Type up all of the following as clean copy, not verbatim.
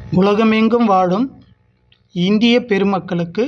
உலகமெங்கும் வாழும் இந்திய பெருமக்களுக்கு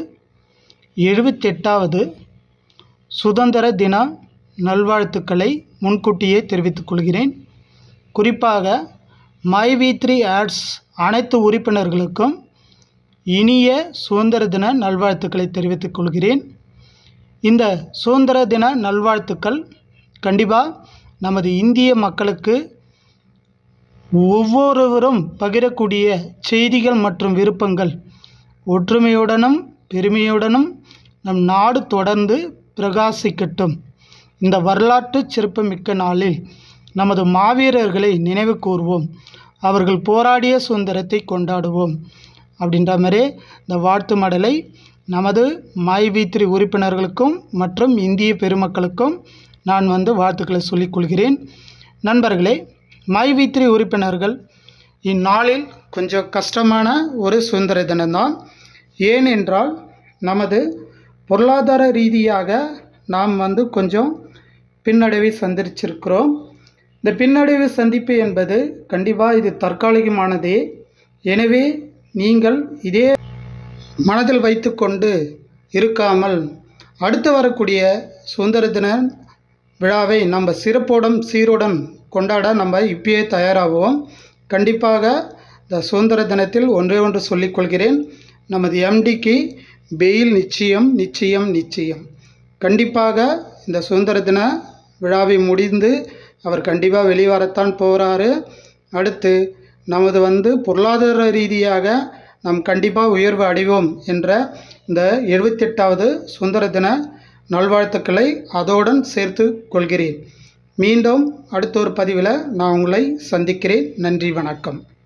78வது சுதந்திர தின நல்வாழ்த்துக்களை முன்கூட்டியே தெரிவித்துக் கொள்கிறேன். குறிப்பாக மைவி3 ஆட்ஸ் அனைத்து உறுப்பினர்களுக்கும் இனிய சுதந்திர தின நல்வாழ்த்துக்களை தெரிவித்துக் கொள்கிறேன். இந்த சுதந்திர தின நல்வாழ்த்துக்கள் கண்டிப்பாக நமது இந்திய மக்களுக்கு ஒவ்வொருவரும் பகிரக்கூடிய செய்திகள் மற்றும் விருப்பங்கள் ஒற்றுமையுடனும் பெருமையுடனும் நம் நாடு தொடர்ந்து பிரகாசிக்கட்டும். இந்த வரலாற்று சிறப்புமிக்க நாளில் நமது மாவீரர்களை நினைவு கூர்வோம், அவர்கள் போராடிய சுதந்திரத்தை கொண்டாடுவோம் அப்படின்ற மாதிரி இந்த வாழ்த்து மடலை நமது மைவி3 உறுப்பினர்களுக்கும் மற்றும் இந்திய பெருமக்களுக்கும் நான் வாழ்த்துக்களை சொல்லிக்கொள்கிறேன். நண்பர்களே, மைவி3 உறுப்பினர்கள் இந்நாளில் கொஞ்சம் கஷ்டமான ஒரு சுதந்திர தினம்தான். ஏனென்றால் நமது பொருளாதார ரீதியாக நாம் கொஞ்சம் பின்னடைவை சந்திச்சிருக்கிறோம். இந்த பின்னடைவு சந்திப்பு என்பது கண்டிப்பாக இது தற்காலிகமானதே. எனவே நீங்கள் இதே மனதில் வைத்து கொண்டு இருக்காமல் அடுத்து வரக்கூடிய சுதந்திர தின விழாவை நம்ம சிறப்போடும் சீரோடும் கொண்டாட நம்ம இப்பயே தயாராகுவோம். கண்டிப்பாக இந்த சுதந்திர தினத்தில் ஒன்று சொல்லிக்கொள்கிறேன், நமது எம்டிக்கு பெயில் நிச்சயம் நிச்சயம் நிச்சயம். கண்டிப்பாக இந்த சுதந்திர தின விழாவை முடிந்து அவர் கண்டிப்பாக வெளிவரத்தான் போகிறாரு. அடுத்து நமது பொருளாதார ரீதியாக நாம் கண்டிப்பாக உயர்வு அடைவோம் என்ற இந்த 78வது சுதந்திர தின நல்வாழ்த்துக்களை அதோடன் சேர்த்து கொள்கிறேன். மீண்டும் அடுத்த ஒரு பதிவில் நான் உங்களை சந்திக்கிறேன். நன்றி, வணக்கம்.